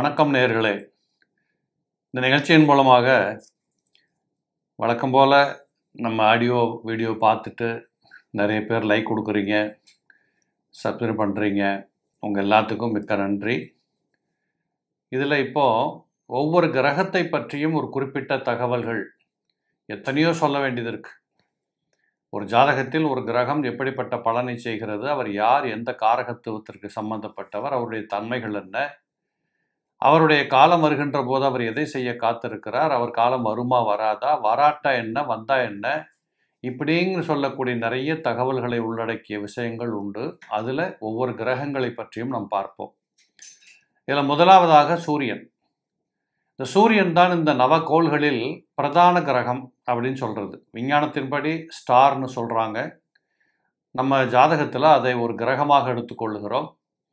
வணக்கம் நேயர்களே. இந்த நிகழ்ச்சியின் மூலமாக வழக்கம் போல் நம்ம ஆடியோ வீடியோ பார்த்துட்டு நிறைய பேர் லைக் கொடுக்குறீங்க, சப்ஸ்கிரைப் பண்ணுறீங்க. உங்கள் எல்லாத்துக்கும் மிக்க நன்றி. இதில் இப்போது ஒவ்வொரு கிரகத்தை பற்றியும் ஒரு குறிப்பிட்ட தகவல்கள் எத்தனையோ சொல்ல வேண்டியது இருக்குது. ஒரு ஜாதகத்தில் ஒரு கிரகம் எப்படிப்பட்ட பலனை செய்கிறது, அவர் யார், எந்த காரகத்துவத்திற்கு சம்பந்தப்பட்டவர், அவருடைய தன்மைகள் என்ன, அவருடைய காலம் வருகின்ற போது அவர் எதை செய்ய காத்திருக்கிறார், அவர் காலம் வருமா வராதா, வராட்டா என்ன, வந்தா என்ன, இப்படின்னு சொல்லக்கூடிய நிறைய தகவல்களை உள்ளடக்கிய விஷயங்கள் உண்டு. அதில் ஒவ்வொரு கிரகங்களை பற்றியும் நாம் பார்ப்போம். இதில் முதலாவதாக சூரியன். இந்த சூரியன் தான் இந்த நவகோள்களில் பிரதான கிரகம் அப்படின்னு சொல்கிறது. விஞ்ஞானத்தின்படி ஸ்டார்னு சொல்கிறாங்க. நம்ம ஜாதகத்தில் அதை ஒரு கிரகமாக எடுத்துக்கொள்ளுகிறோம்.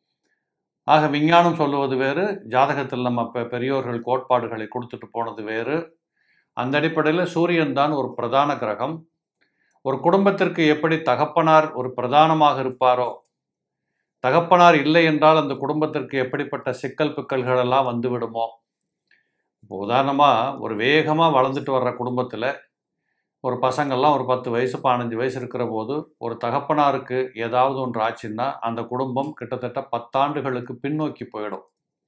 ஆக விஞ்ஞானம் சொல்லுவது வேறு, ஜாதகத்தில் நம்ம பெரியோர்கள் கோட்பாடுகளை கொடுத்துட்டு போனது வேறு. அந்த அடிப்படையில் சூரியன் தான் ஒரு பிரதான கிரகம். ஒரு குடும்பத்திற்கு எப்படி தகப்பனார் ஒரு பிரதானமாக இருப்பாரோ, தகப்பனார் இல்லை என்றால் அந்த குடும்பத்திற்கு எப்படிப்பட்ட சிக்கல் பிக்கல்கள் எல்லாம் வந்து விடுமோ. இப்போ உதாரணமாக ஒரு வேகமாக வளர்ந்துட்டு வர்ற குடும்பத்தில் ஒரு பசங்கள்லாம் ஒரு 10 வயசு 15 வயசு இருக்கிற போது ஒரு தகப்பனாருக்கு ஏதாவது ஒன்று ஆச்சுன்னா அந்த குடும்பம் கிட்டத்தட்ட 10 ஆண்டுகளுக்கு பின்னோக்கி போயிடும்.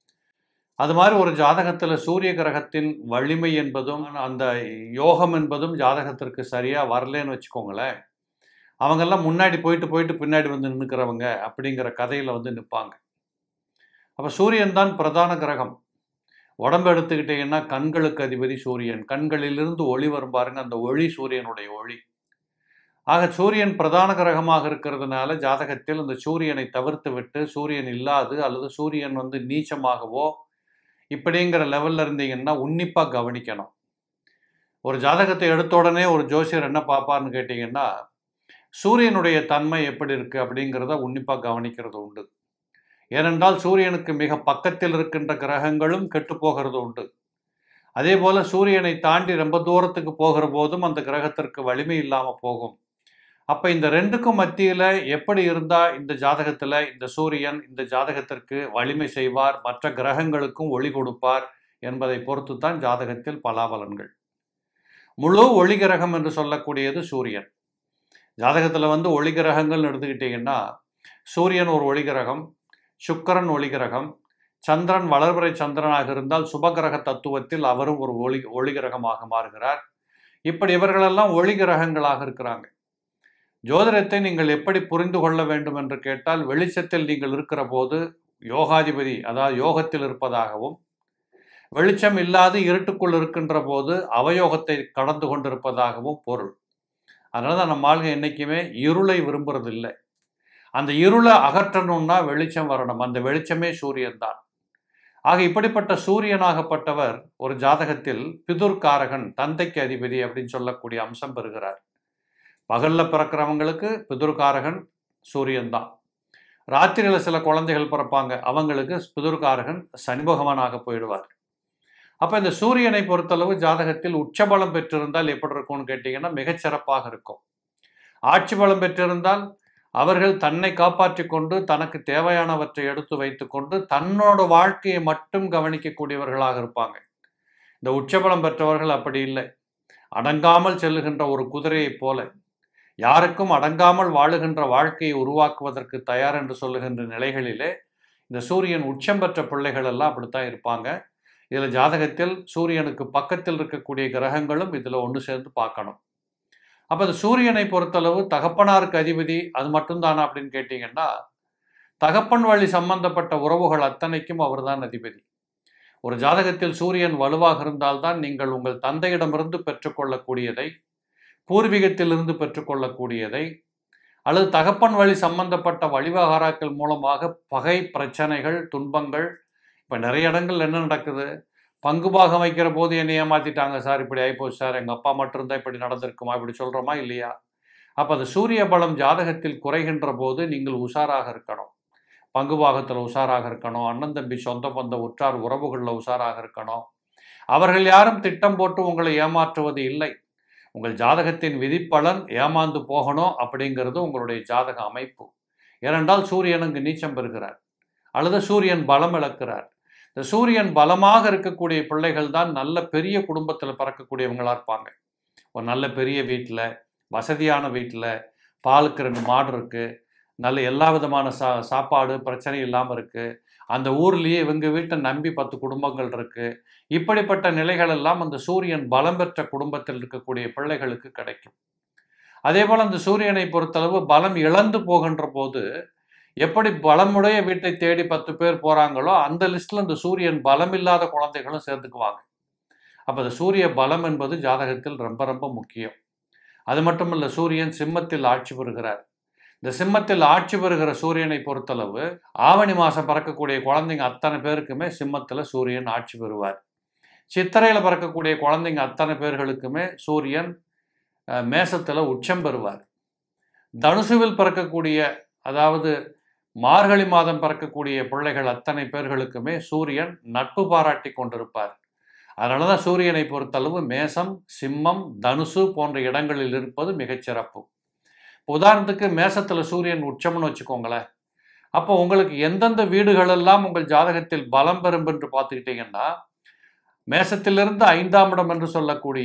அது மாதிரி ஒரு ஜாதகத்தில் சூரிய கிரகத்தின் வலிமை என்பதும் அந்த யோகம் என்பதும் ஜாதகத்திற்கு சரியாக வரலன்னு வச்சுக்கோங்களேன், அவங்கெல்லாம் முன்னாடி போயிட்டு பின்னாடி வந்து நின்றுக்கிறவங்க அப்படிங்கிற கதையில் வந்து நிற்பாங்க. அப்போ சூரியன் தான் பிரதான கிரகம். உடம்பு எடுத்துக்கிட்டிங்கன்னா கண்களுக்கு அதிபதி சூரியன். கண்களிலிருந்து ஒளி வரும் பாருங்க, அந்த ஒளி சூரியனுடைய ஒளி. ஆக சூரியன் பிரதான கிரகமாக இருக்கிறதுனால ஜாதகத்தில் அந்த சூரியனை தவிர்த்து விட்டு சூரியன் இல்லாது அல்லது சூரியன் வந்து நீச்சமாகவோ இப்படிங்கிற லெவலில் இருந்தீங்கன்னா உன்னிப்பாக கவனிக்கணும். ஒரு ஜாதகத்தை எடுத்த உடனே ஒரு ஜோசியர் என்ன பார்ப்பார்னு கேட்டிங்கன்னா சூரியனுடைய தன்மை எப்படி இருக்குது அப்படிங்கிறத உன்னிப்பாக கவனிக்கிறது உண்டு. ஏனென்றால் சூரியனுக்கு மிக பக்கத்தில் இருக்கின்ற கிரகங்களும் கெட்டு போகிறது உண்டு. அதே போல் சூரியனை தாண்டி ரொம்ப தூரத்துக்கு போகிற போதும் அந்த கிரகத்திற்கு வலிமை இல்லாமல் போகும். அப்போ இந்த ரெண்டுக்கும் மத்தியில் எப்படி இருந்தால் இந்த ஜாதகத்தில் இந்த சூரியன் இந்த ஜாதகத்திற்கு வலிமை செய்வார், மற்ற கிரகங்களுக்கும் ஒளி கொடுப்பார் என்பதை பொறுத்து தான் ஜாதகத்தில் பலாபலன்கள். முழு ஒளி கிரகம் என்று சொல்லக்கூடியது சூரியன். ஜாதகத்தில் வந்து ஒளி கிரகங்கள் எடுத்துக்கிட்டிங்கன்னா சூரியன் ஒரு ஒளி கிரகம், சுக்கிரன் ஒளி கிரகம், சந்திரன் வளர்பிறை சந்திரனாக இருந்தால் சுபகிரக தத்துவத்தில் அவரும் ஒரு ஒளி கிரகமாக மாறுகிறார். இப்படி இவர்களெல்லாம் ஒளி கிரகங்களாக இருக்கிறாங்க. ஜோதிடத்தை நீங்கள் எப்படி புரிந்து கொள்ள வேண்டும் என்று கேட்டால், வெளிச்சத்தில் நீங்கள் இருக்கிற போது யோகாதிபதி அதாவது யோகத்தில் இருப்பதாகவும், வெளிச்சம் இல்லாது இருட்டுக்குள் இருக்கின்ற போது அவயோகத்தை கடந்து கொண்டிருப்பதாகவும் பொருள். அதனால தான் நம்ம ஆளுங்க என்றைக்குமே இருளை விரும்புறதில்லை. அந்த இருளை அகற்றணும்னா வெளிச்சம் வரணும். அந்த வெளிச்சமே சூரியன் தான். ஆக இப்படிப்பட்ட சூரியனாகப்பட்டவர் ஒரு ஜாதகத்தில் பிதுர்காரகன், தந்தைக்கு அதிபதி அப்படின்னு சொல்லக்கூடிய அம்சம் பெறுகிறார். பகலில் பிறக்கிறவங்களுக்கு பிதுர்காரகன் சூரியன் தான். ராத்திரியில் சில குழந்தைகள் பிறப்பாங்க, அவங்களுக்கு பிதுர்காரகன் சனி பகவானாக போயிடுவார். அப்போ இந்த சூரியனை பொறுத்தளவு ஜாதகத்தில் உச்சபலம் பெற்றிருந்தால் எப்படி இருக்கும்னு கேட்டிங்கன்னா மிகச்சிறப்பாக இருக்கும். ஆட்சி பலம் பெற்றிருந்தால் அவர்கள் தன்னை காப்பாற்றி கொண்டு தனக்கு தேவையானவற்றை எடுத்து வைத்து கொண்டு தன்னோட வாழ்க்கையை மட்டும் கவனிக்கக்கூடியவர்களாக இருப்பாங்க. இந்த உச்சபலம் பெற்றவர்கள் அப்படி இல்லை. அடங்காமல் செல்லுகின்ற ஒரு குதிரையைப் போல, யாருக்கும் அடங்காமல் வாழுகின்ற வாழ்க்கையை உருவாக்குவதற்கு தயார் என்று சொல்லுகின்ற நிலைகளிலே இந்த சூரியன் உச்சம் பெற்ற பிள்ளைகள் எல்லாம் அப்படித்தான் இருப்பாங்க. இதில் ஜாதகத்தில் சூரியனுக்கு பக்கத்தில் இருக்கக்கூடிய கிரகங்களும் இதில் ஒன்று சேர்ந்து பார்க்கணும். அப்போ அது சூரியனை பொறுத்தளவு தகப்பனாருக்கு அதிபதி அது மட்டும்தானா அப்படின்னு கேட்டிங்கன்னா, தகப்பன் வழி சம்பந்தப்பட்ட உறவுகள் அத்தனைக்கும் அவர் தான் அதிபதி. ஒரு ஜாதகத்தில் சூரியன் வலுவாக இருந்தால்தான் நீங்கள் உங்கள் தந்தையிடமிருந்து பெற்றுக்கொள்ளக்கூடியதை, பூர்வீகத்திலிருந்து பெற்றுக்கொள்ளக்கூடியதை, அல்லது தகப்பன் வழி சம்பந்தப்பட்ட வழிவகாராக்கள் மூலமாக பகை, பிரச்சனைகள், துன்பங்கள். இப்போ நிறைய இடங்கள் என்ன நடக்குது, பங்கு பாகம் வைக்கிற போது என்னை ஏமாற்றிட்டாங்க சார், இப்படி ஆகிப்போச்சு சார், எங்கள் அப்பா மட்டும்தான் இப்படி நடந்திருக்குமா, இப்படி சொல்கிறோமா இல்லையா? அப்போ அது சூரிய பலம் ஜாதகத்தில் குறைகின்ற போது நீங்கள் உஷாராக இருக்கணும். பங்கு பாகத்தில் உஷாராக இருக்கணும். அண்ணன் தம்பி சொந்த பந்த உற்றார் உறவுகளில் உஷாராக இருக்கணும். அவர்கள் யாரும் திட்டம் போட்டு உங்களை ஏமாற்றுவது இல்லை. உங்கள் ஜாதகத்தின் விதிப்பலன் ஏமாந்து போகணும் அப்படிங்கிறது உங்களுடைய ஜாதக அமைப்பு. ஏனென்றால் சூரியன் அங்கு நீச்சம் பெறுகிறார் அல்லது சூரியன் பலம் இழக்கிறார். இந்த சூரியன் பலமாக இருக்கக்கூடிய பிள்ளைகள் தான் நல்ல பெரிய குடும்பத்தில் பிறக்கக்கூடியவங்களா இருப்பாங்க. ஒரு நல்ல பெரிய வீட்டில், வசதியான வீட்டில், பாலுக்கு 2 மாடு இருக்கு, நல்ல எல்லா விதமான சாப்பாடு பிரச்சனை இல்லாமல் இருக்கு, அந்த ஊர்லேயே இவங்க வீட்டை நம்பி 10 குடும்பங்கள் இருக்கு. இப்படிப்பட்ட நிலைகள் எல்லாம் அந்த சூரியன் பலம் பெற்ற குடும்பத்தில் இருக்கக்கூடிய பிள்ளைகளுக்கு கிடைக்கும். அதே போல் அந்த சூரியனை பொறுத்தளவு பலம் இழந்து போகின்ற போது எப்படி பலமுடைய வீட்டை தேடி 10 பேர் போறாங்களோ அந்த லிஸ்ட்ல இந்த சூரியன் பலம் இல்லாத குழந்தைகளும் சேர்த்துக்குவாங்க. அப்ப இந்த சூரிய பலம் என்பது ஜாதகத்தில் ரொம்ப ரொம்ப முக்கியம். அது மட்டுமல்ல, சூரியன் சிம்மத்தில் ஆட்சி பெறுகிறார். இந்த சிம்மத்தில் ஆட்சி பெறுகிற சூரியனை பொறுத்தளவு ஆவணி மாசம் பிறக்கக்கூடிய குழந்தைங்க அத்தனை பேருக்குமே சிம்மத்தில் சூரியன் ஆட்சி பெறுவார். சித்திரையில் பிறக்கக்கூடிய குழந்தைங்க அத்தனை பேர்களுக்குமே சூரியன் மேசத்தில் உச்சம் பெறுவார். தனுசுவில் பிறக்கக்கூடிய, அதாவது மார்கழி மாதம் பிறக்கக்கூடிய பிள்ளைகள் அத்தனை பேர்களுக்குமே சூரியன் நட்பு பாராட்டி கொண்டிருப்பார். அதனால தான் சூரியனை பொறுத்தளவு மேசம், சிம்மம், தனுசு போன்ற இடங்களில் இருப்பது மிகச்சிறப்பு. உதாரணத்துக்கு மேசத்தில் சூரியன் உச்சம்னு வச்சுக்கோங்களேன். அப்போ உங்களுக்கு எந்தெந்த வீடுகளெல்லாம் உங்கள் ஜாதகத்தில் பலம் பெறும் என்று பார்த்துக்கிட்டீங்கன்னா, மேசத்திலிருந்து 5ஆம் இடம் என்று சொல்லக்கூடிய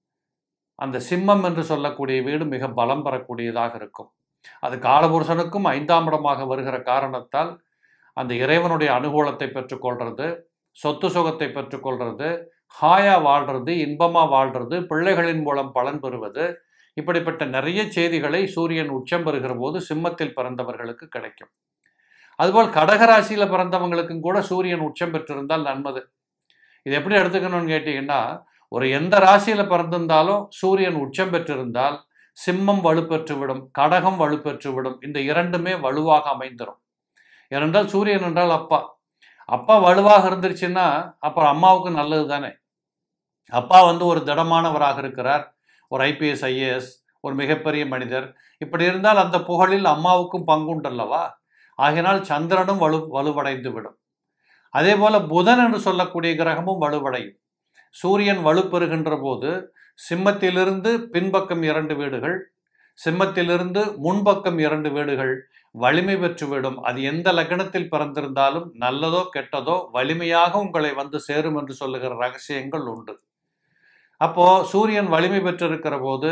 அந்த சிம்மம் என்று சொல்லக்கூடிய வீடு மிக பலம் பெறக்கூடியதாக இருக்கும். அது காலபுருஷனுக்கும் 5ஆம் இடமாக வருகிற காரணத்தால் அந்த இறைவனுடைய அனுகூலத்தை பெற்றுக்கொள்றது, சொத்து சுகத்தை பெற்றுக்கொள்றது, ஹாயா வாழ்றது, இன்பமா வாழ்றது, பிள்ளைகளின் மூலம் பலன் பெறுவது, இப்படிப்பட்ட நிறைய செய்திகளை சூரியன் உச்சம் பெறுகிற போது சிம்மத்தில் பிறந்தவர்களுக்கு கிடைக்கும். அதுபோல் கடகராசியில் பிறந்தவங்களுக்கும் கூட சூரியன் உச்சம் பெற்றிருந்தால் நன்மது. இது எப்படி எடுத்துக்கணும்னு கேட்டீங்கன்னா, ஒரு எந்த ராசியில் பிறந்திருந்தாலும் சூரியன் உச்சம் பெற்றிருந்தால் சிம்மம் வலுப்பெற்றுவிடும், கடகம் வலுப்பெற்றுவிடும். இந்த இரண்டுமே வலுவாக அமைந்துடும். ஏனென்றால் சூரியன் என்றால் அப்பா. அப்பா வலுவாக இருந்துருச்சுன்னா அப்புறம் அம்மாவுக்கு நல்லது தானே. அப்பா ஒரு திடமானவராக இருக்கிறார், ஒரு IPS IAS, ஒரு மிகப்பெரிய மனிதர். இப்படி இருந்தால் அந்த புகழில் அம்மாவுக்கும் பங்குண்டல்லவா. ஆகினால் சந்திரனும் வலுவடைந்து விடும். அதே போல புதன் என்று சொல்லக்கூடிய கிரகமும் வலுவடையும். சூரியன் வலுப்பெறுகின்ற போது சிம்மத்திலிருந்து பின்பக்கம் 2 வீடுகள், சிம்மத்திலிருந்து முன்பக்கம் 2 வீடுகள் வலிமை பெற்றுவிடும். அது எந்த லக்னத்தில் பிறந்திருந்தாலும் நல்லதோ கெட்டதோ வலிமையாக உங்களை சேரும் என்று சொல்லுகிற ரகசியங்கள் உண்டு. அப்போ சூரியன் வலிமை பெற்றிருக்கிற போது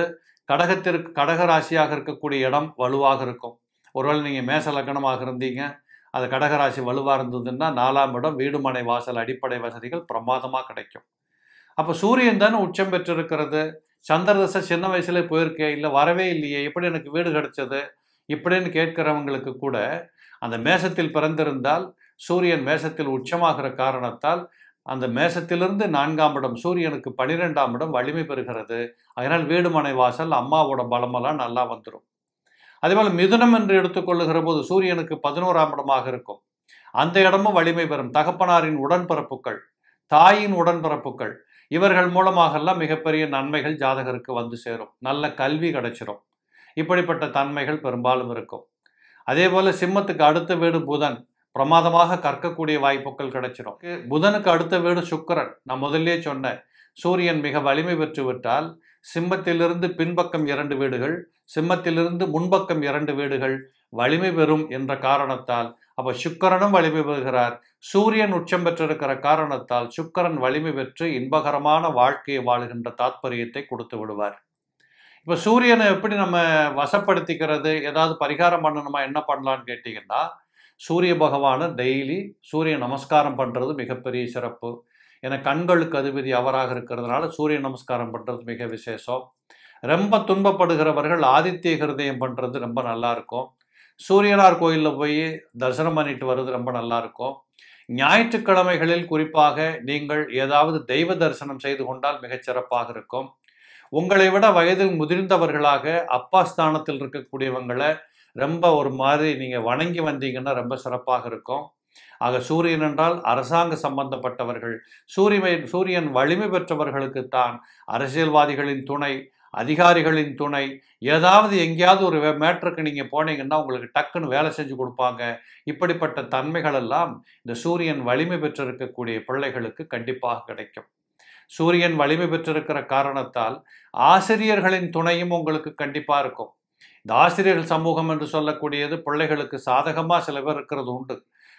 கடக ராசியாக இருக்கக்கூடிய இடம் வலுவாக இருக்கும். ஒருவேளை நீங்கள் மேச லக்னமாக இருந்தீங்க, அது கடகராசி வலுவாக இருந்ததுன்னா 4ஆம் இடம் வீடு மனை வாசல் அடிப்படை வசதிகள் பிரமாதமாக கிடைக்கும். அப்போ சூரியன் தானே உச்சம் பெற்றிருக்கிறது. சந்திரதசை சின்ன வயசுல போயிருக்கே, இல்லை வரவே இல்லையே, எப்படி எனக்கு வீடு கிடைச்சது இப்படின்னு கேட்கிறவங்களுக்கு கூட அந்த மேசத்தில் பிறந்திருந்தால் சூரியன் மேசத்தில் உச்சமாகிற காரணத்தால் அந்த மேசத்திலிருந்து 4ஆம் இடம் சூரியனுக்கு 12ஆம் இடம் வலிமை பெறுகிறது. அதனால் வீடு மனை வாசல் அம்மாவோட பலமெல்லாம் நல்லா வந்துடும். அதேபோல் மிதுனம் என்று எடுத்துக்கொள்ளுகிற போது சூரியனுக்கு 11ஆம் இடமாக இருக்கும். அந்த இடமும் வலிமை பெறும். தகப்பனாரின் உடன்பிறப்புகள், தாயின் உடன்பிறப்புகள், இவர்கள் மூலமாகலாம் மிகப்பெரிய நன்மைகள் ஜாதகருக்கு சேரும். நல்ல கல்வி கிடைச்சிடும். இப்படிப்பட்ட தன்மைகள் பெரும்பாலும் இருக்கும். அதே போல சிம்மத்துக்கு அடுத்த வீடு புதன், பிரமாதமாக கற்கக்கூடிய வாய்ப்புகள் கிடைச்சிடும். புதனுக்கு அடுத்த வீடு சுக்கிரன். நான் முதல்லே சொன்னேன், சூரியன் மிக வலிமை பெற்று விட்டால் சிம்மத்திலிருந்து பின்பக்கம் 2 வீடுகள், சிம்மத்திலிருந்து முன்பக்கம் 2 வீடுகள் வலிமை பெறும் என்ற காரணத்தால், அப்போ சுக்கிரனும் வலிமை பெறுகிறார். சூரியன் உச்சம் பெற்றிருக்கிற காரணத்தால் சுக்கிரன் வலிமை பெற்று இன்பகரமான வாழ்க்கையை வாழுகின்ற தாத்பரியத்தை கொடுத்து விடுவார். இப்போ சூரியனை எப்படி நம்ம வசப்படுத்திக்கிறது, ஏதாவது பரிகாரம் பண்ணணுமா, என்ன பண்ணலான்னு கேட்டிங்கன்னா, சூரிய பகவானை டெய்லி சூரிய நமஸ்காரம் பண்ணுறது மிகப்பெரிய சிறப்பு. ஏன்னா கண்களுக்கு அதிபதி அவராக இருக்கிறதுனால சூரிய நமஸ்காரம் பண்ணுறது மிக விசேஷம். ரொம்ப துன்பப்படுகிறவர்கள் ஆதித்ய ஹிருதயம் பண்ணுறது ரொம்ப நல்லாயிருக்கும். சூரியனார் கோயிலில் போய் தரிசனம் பண்ணிட்டு வர்றது ரொம்ப நல்லாயிருக்கும். ஞாயிற்றுக்கிழமைகளில் குறிப்பாக நீங்கள் ஏதாவது தெய்வ தரிசனம் செய்து கொண்டால் மிகச்சிறப்பாக இருக்கும். உங்களை விட வயதில் முதிர்ந்தவர்களாக அப்பா ஸ்தானத்தில் இருக்கக்கூடியவங்களை ரொம்ப ஒரு மாதிரி நீங்கள் வணங்கி வந்தீங்கன்னா ரொம்ப சிறப்பாக இருக்கும். ஆக சூரியன் என்றால் அரசாங்க சம்பந்தப்பட்டவர்கள், சூரியன் வலிமை பெற்றவர்களுக்குத்தான் அரசியல்வாதிகளின் துணை, அதிகாரிகளின் துணை, ஏதாவது எங்கேயாவது ஒரு மேட்டருக்கு நீங்கள் போனீங்கன்னா உங்களுக்கு டக்குன்னு வேலை செஞ்சு கொடுப்பாங்க. இப்படிப்பட்ட தன்மைகள் எல்லாம் இந்த சூரியன் வலிமை பெற்றிருக்கக்கூடிய பிள்ளைகளுக்கு கண்டிப்பாக கிடைக்கும். சூரியன் வலிமை பெற்றிருக்கிற காரணத்தால் ஆசிரியர்களின் துணையும் உங்களுக்கு கண்டிப்பாக இருக்கும். இந்த ஆசிரியர்கள் சமூகம் என்று சொல்லக்கூடியது பிள்ளைகளுக்கு சாதகமாக சில பேர் இருக்கிறது உண்டு.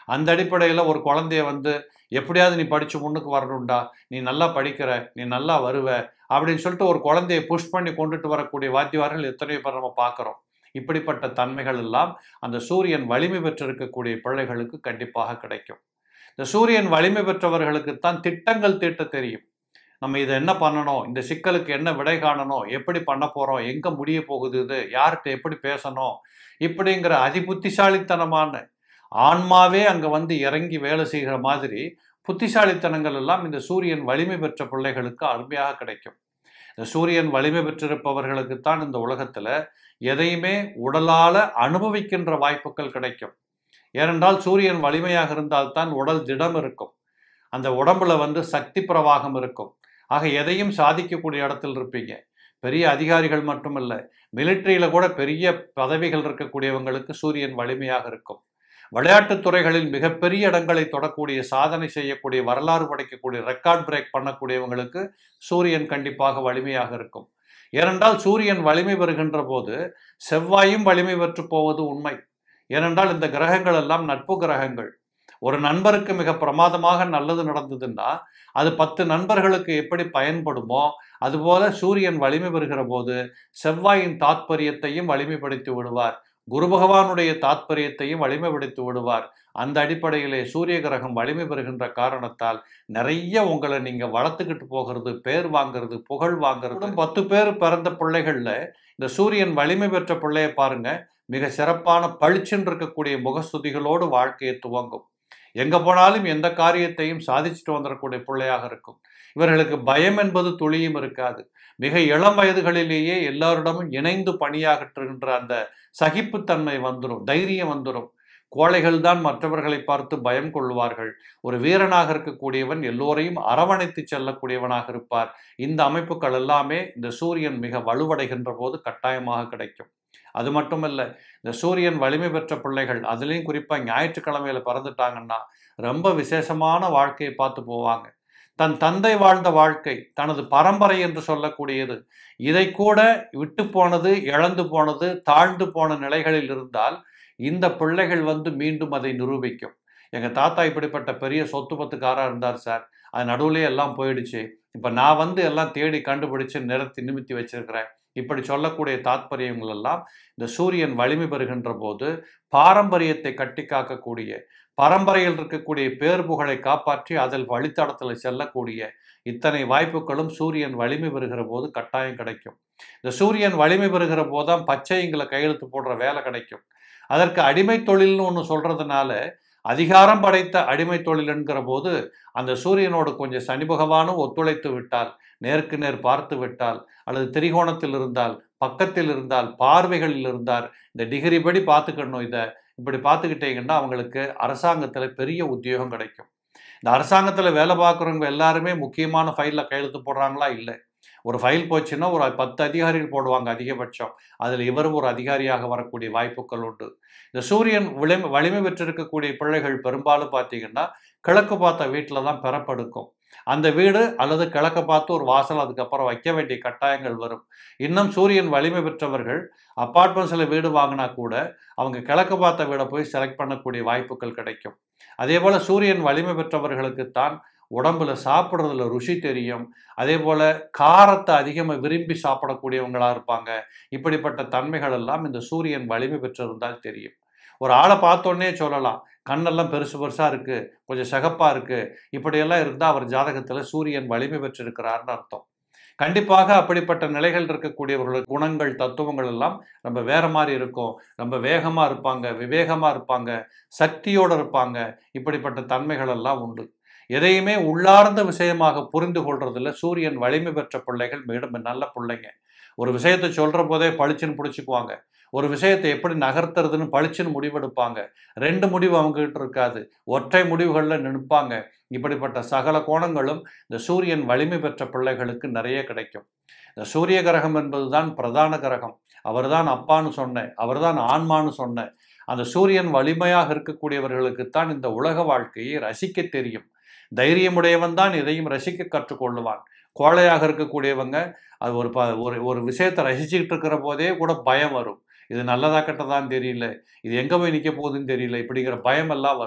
அந்த அடிப்படையில் ஒரு குழந்தைய வந்து எப்படியாவது நீ படித்து முன்னுக்கு வரணும்டா, நீ நல்லா படிக்கிற, நீ நல்லா வருவ அப்படின்னு சொல்லிட்டு ஒரு குழந்தையை புஷ் பண்ணி கொண்டுட்டு வரக்கூடிய வாத்தியார்கள் எத்தனையோ பேர் நம்ம பார்க்குறோம். இப்படிப்பட்ட தன்மைகள் எல்லாம் அந்த சூரியன் வலிமை பெற்றிருக்கக்கூடிய பிள்ளைகளுக்கு கண்டிப்பாக கிடைக்கும். இந்த சூரியன் வலிமை பெற்றவர்களுக்குத்தான் திட்டங்கள் தீட்ட தெரியும். நம்ம இதை என்ன பண்ணணும், இந்த சிக்கலுக்கு என்ன விடை காணணும், எப்படி பண்ண போகிறோம், எங்கே முடிய போகுது, இது யார்கிட்ட எப்படி பேசணும், இப்படிங்கிற அதிபுத்திசாலித்தனமான ஆன்மாவே அங்கே வந்து இறங்கி வேலை செய்கிற மாதிரி புத்திசாலித்தனங்கள் எல்லாம் இந்த சூரியன் வலிமை பெற்ற பிள்ளைகளுக்கு அருமையாக கிடைக்கும். இந்த சூரியன் வலிமை பெற்றிருப்பவர்களுக்குத்தான் இந்த உலகத்தில் எதையுமே உடலால் அனுபவிக்கின்ற வாய்ப்புகள் கிடைக்கும். ஏனென்றால் சூரியன் வலிமையாக இருந்தால்தான் உடல் திடம் இருக்கும், அந்த உடம்புல வந்து சக்தி பிரவாகம் இருக்கும். ஆக எதையும் சாதிக்கக்கூடிய இடத்தில் இருப்பீங்க. பெரிய அதிகாரிகள் மட்டுமல்ல, மிலிட்ரியில் கூட பெரிய பதவிகள் இருக்கக்கூடியவங்களுக்கு சூரியன் வலிமையாக இருக்கும். விளையாட்டுத் துறைகளில் மிகப்பெரிய இடங்களை தொடக்கூடிய, சாதனை செய்யக்கூடிய, வரலாறு படைக்கக்கூடிய, ரெக்கார்ட் பிரேக் பண்ணக்கூடியவங்களுக்கு சூரியன் கண்டிப்பாக வலிமையாக இருக்கும். ஏனென்றால் சூரியன் வலிமை பெறுகின்ற போது செவ்வாயும் வலிமை பெற்று போவது உண்மை. ஏனென்றால் இந்த கிரகங்கள் எல்லாம் நட்பு கிரகங்கள். ஒரு நண்பருக்கு மிக பிரமாதமாக நல்லது நடந்ததுன்னா அது 10 நண்பர்களுக்கு எப்படி பயன்படுமோ அதுபோல சூரியன் வலிமை பெறுகிற போது செவ்வாயின் தாத்பரியத்தையும் வலிமைப்படுத்தி விடுவார், குரு பகவானுடைய தாத்பரியத்தையும் வலிமைப்படுத்தி விடுவார். அந்த அடிப்படையிலே சூரிய கிரகம் வலிமை பெறுகின்ற காரணத்தால் நிறைய உங்களை நீங்கள் வளர்த்துக்கிட்டு போகிறது, பேர் வாங்கிறது, புகழ் வாங்கிறது. 10 பேர் பிறந்த பிள்ளைகளில் இந்த சூரியன் வலிமை பெற்ற பிள்ளைய பாருங்க, மிக சிறப்பான பளிச்சுன்னு இருக்கக்கூடிய முகஸ்துதிகளோடு வாழ்க்கையை துவங்கும். எங்கே போனாலும் எந்த காரியத்தையும் சாதிச்சுட்டு வந்துடக்கூடிய பிள்ளையாக இருக்கும். இவர்களுக்கு பயம் என்பது துளியும் இருக்காது. மிக இளம் வயதுகளிலேயே எல்லாரிடமும் இணைந்து பணியாற்றுகின்ற அந்த சகிப்புத்தன்மை வந்துடும், தைரியம் வந்துடும். கோழைகள் தான் மற்றவர்களை பார்த்து பயம் கொள்வார்கள். ஒரு வீரனாக இருக்கக்கூடியவன் எல்லோரையும் அரவணைத்து செல்லக்கூடியவனாக இருப்பார். இந்த அமைப்புகள் எல்லாமே இந்த சூரியன் மிக வலுவடைகின்ற போது கட்டாயமாக கிடைக்கும். அது மட்டுமல்ல, இந்த சூரியன் வலிமை பெற்ற பிள்ளைகள், அதுலேயும் குறிப்பாக ஞாயிற்றுக்கிழமையில பிறந்துட்டாங்கன்னா ரொம்ப விசேஷமான வாழ்க்கையை பார்த்து போவாங்க. தன் தந்தை வாழ்ந்த வாழ்க்கை, தனது பரம்பரை என்று சொல்லக்கூடியது, இதை கூட விட்டு போனது, இழந்து போனது, தாழ்ந்து போன நிலைகளில் இருந்தால் இந்த பிள்ளைகள் வந்து மீண்டும் அதை நிரூபிக்கும். எங்கள் தாத்தா இப்படிப்பட்ட பெரிய சொத்து பத்துக்காராக இருந்தார் சார், அது நடுவுலேயே எல்லாம் போயிடுச்சு, இப்போ நான் வந்து எல்லாம் தேடி கண்டுபிடிச்சு நிமித்தி வச்சிருக்கிறேன். இப்படி சொல்லக்கூடிய தாத்பரியங்கள் எல்லாம் இந்த சூரியன் வலிமை பெறுகின்ற போது பாரம்பரியத்தை கட்டி காக்கக்கூடிய, பரம்பரையில் இருக்கக்கூடிய பேர் புகழை காப்பாற்றி அதில் வழித்தடத்தில் செல்லக்கூடிய இத்தனை வாய்ப்புகளும் சூரியன் வலிமை பெறுகிற போது கட்டாயம் கிடைக்கும். இந்த சூரியன் வலிமை பெறுகிற போதுதான் பச்சைங்களை கையெழுத்து போடுற வேலை கிடைக்கும். அதற்கு அடிமை தொழில்னு ஒன்று சொல்றதுனால அதிகாரம் படைத்த அடிமை தொழில் என்கிற போது அந்த சூரியனோடு கொஞ்சம் சனி பகவானும் ஒத்துழைத்து விட்டால், நேருக்கு நேர் பார்த்து விட்டால், அல்லது திரிகோணத்தில் இருந்தால், பக்கத்தில் இருந்தால், பார்வைகளில் இருந்தால், இந்த டிகிரி படி பார்த்துக்கணும், இதை இப்படி பார்த்துக்கிட்டீங்கன்னா அவங்களுக்கு அரசாங்கத்தில் பெரிய உத்தியோகம் கிடைக்கும். இந்த அரசாங்கத்தில் வேலை பார்க்குறவங்க எல்லாருமே முக்கியமான ஃபைலில் கையெழுத்து போடுறாங்களா? இல்லை. ஒரு ஃபைல் போச்சுன்னா ஒரு 10 அதிகாரிகள் போடுவாங்க அதிகபட்சம். அதில் இவரும் ஒரு அதிகாரியாக வரக்கூடிய வாய்ப்புகள் உண்டு. இந்த சூரியன் வலிமை பெற்றிருக்கக்கூடிய பிள்ளைகள் பெரும்பாலும் பார்த்தீங்கன்னா கிழக்கு பார்த்த வீட்டில் தான் பிறப்பெடுக்கும். அந்த வீடு அல்லது கிழக்க பார்த்து ஒரு வாசல் அதுக்கப்புறம் வைக்க வேண்டிய கட்டாயங்கள் வரும். இன்னும் சூரியன் வலிமை பெற்றவர்கள் அப்பார்ட்மெண்ட்ஸில் வீடு வாங்கினா கூட அவங்க கிழக்கு பார்த்த வீடை போய் செலக்ட் பண்ணக்கூடிய வாய்ப்புகள் கிடைக்கும். அதே போல் சூரியன் வலிமை பெற்றவர்களுக்குத்தான் உடம்புல சாப்பிட்றதுல ருசி தெரியும். அதே போல் காரத்தை அதிகமாக விரும்பி சாப்பிடக்கூடியவங்களாக இருப்பாங்க. இப்படிப்பட்ட தன்மைகள் எல்லாம் இந்த சூரியன் வலிமை பெற்றிருந்தால் தெரியும். ஒரு ஆளை பார்த்தோன்னே சொல்லலாம், கண்ணெல்லாம் பெருசு பெருசாக இருக்குது, கொஞ்சம் சிகப்பாக இருக்குது, இப்படியெல்லாம் இருந்தால் அவர் ஜாதகத்தில் சூரியன் வலிமை பெற்றிருக்கிறார்னு அர்த்தம். கண்டிப்பாக அப்படிப்பட்ட நிலைகள் இருக்கக்கூடியவர்களுக்கு குணங்கள், தத்துவங்கள் எல்லாம் ரொம்ப வேற மாதிரி இருக்கும். ரொம்ப வேகமாக இருப்பாங்க, விவேகமாக இருப்பாங்க, சக்தியோடு இருப்பாங்க. இப்படிப்பட்ட தன்மைகள் எல்லாம் உண்டு. எதையுமே உள்ளார்ந்த விஷயமாக புரிந்து கொள்றதில்ல சூரியன் வலிமை பெற்ற பிள்ளைகள் மீண்டும் நல்ல பிள்ளைங்க. ஒரு விஷயத்தை சொல்கிற போதே பளிச்சுன்னு பிடிச்சிக்குவாங்க. ஒரு விஷயத்தை எப்படி நகர்த்துறதுன்னு பளிச்சுன்னு முடிவெடுப்பாங்க. 2 முடிவு அவங்ககிட்ட இருக்காது, ஒற்றை முடிவுகளில் நிற்பாங்க. இப்படிப்பட்ட சகல கோணங்களும் இந்த சூரியன் வலிமை பெற்ற பிள்ளைகளுக்கு நிறைய கிடைக்கும். இந்த சூரிய கிரகம் என்பது தான் பிரதான கிரகம். அவர் தான் அப்பான்னு சொன்னேன், அவர் தான் ஆன்மான்னு சொன்னேன். அந்த சூரியன் வலிமையாக இருக்கக்கூடியவர்களுக்குத்தான் இந்த உலக வாழ்க்கையை ரசிக்க தெரியும். தைரியமுடையவன் தான் இதையும் ரசிக்க கற்றுக்கொள்ளுவான். கோழையாக இருக்கக்கூடியவங்க அது ஒரு விஷயத்தை ரசிச்சுக்கிட்டு இருக்கிற போதே கூட பயம் வரும். இது நல்லதா கெட்டதான்னு தெரியல, இது எங்கே போய் நிற்க போகுதுன்னு தெரியல, இப்படிங்கிற பயம் எல்லாம் வரும்.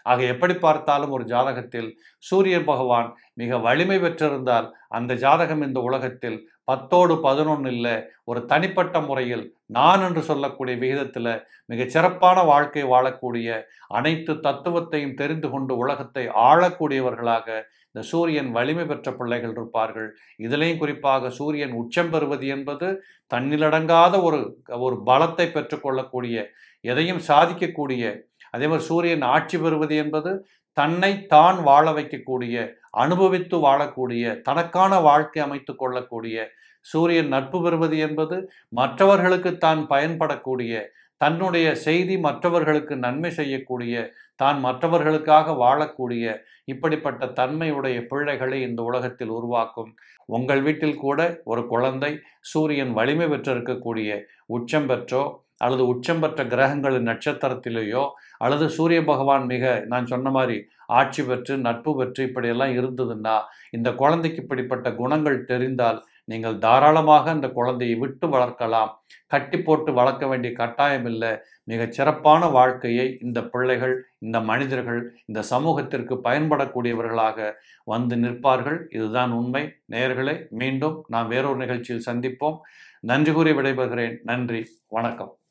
ஆக எப்படி பார்த்தாலும் ஒரு ஜாதகத்தில் சூரிய பகவான் மிக வலிமை பெற்றிருந்தால் அந்த ஜாதகம் இந்த உலகத்தில் 10ஓடு 11 இல்லை, ஒரு தனிப்பட்ட முறையில் நான் என்று சொல்லக்கூடிய விகிதத்தில் மிகச் சிறப்பான வாழ்க்கை வாழக்கூடிய, அனைத்து தத்துவத்தையும் தெரிந்து கொண்டு உலகத்தை ஆளக்கூடியவர்களாக இந்த சூரியன் வலிமை பெற்ற பிள்ளைகள் இருப்பார்கள். இதிலையும் குறிப்பாக சூரியன் உச்சம் பெறுவது என்பது தன்னிலடங்காத ஒரு பலத்தை பெற்றுக்கொள்ளக்கூடிய, எதையும் சாதிக்கக்கூடிய, அதே மாதிரி சூரியன் ஆட்சி பெறுவது என்பது தன்னை தான் வாழ வைக்கக்கூடிய, அனுபவித்து வாழக்கூடிய, தனக்கான வாழ்க்கை அமைத்து கொள்ளக்கூடிய, சூரியன் நட்பு பெறுவது என்பது மற்றவர்களுக்கு தான் பயன்படக்கூடிய, தன்னுடைய செய்தி மற்றவர்களுக்கு நன்மை செய்யக்கூடிய, தான் மற்றவர்களுக்காக வாழக்கூடிய இப்படிப்பட்ட தன்மையுடைய பிள்ளைகளை இந்த உலகத்தில் உருவாக்கும். உங்கள் வீட்டில் கூட ஒரு குழந்தை சூரியன் வலிமை பெற்றிருக்கக்கூடிய, உச்சம் பெற்றோ அல்லது உச்சம் பெற்ற கிரகங்களின் நட்சத்திரத்திலேயோ அல்லது சூரிய பகவான் மிக நான் சொன்ன மாதிரி ஆட்சி பெற்று நட்பு பெற்று இப்படியெல்லாம் இருந்ததுன்னா, இந்த குழந்தைக்கு இப்படிப்பட்ட குணங்கள் தெரிந்தால் நீங்கள் தாராளமாக அந்த குழந்தையை விட்டு வளர்க்கலாம். கட்டி போட்டு வளர்க்க வேண்டிய கட்டாயம் இல்லை. மிகச் சிறப்பான வாழ்க்கையை இந்த பிள்ளைகள், இந்த மனிதர்கள் இந்த சமூகத்திற்கு பயன்படக்கூடியவர்களாக வந்து நிற்பார்கள். இதுதான் உண்மை. நேயர்களே, மீண்டும் நாம் வேறொரு நிகழ்ச்சியில் சந்திப்போம். நன்றி கூறி விடைபெறுகிறேன். நன்றி, வணக்கம்.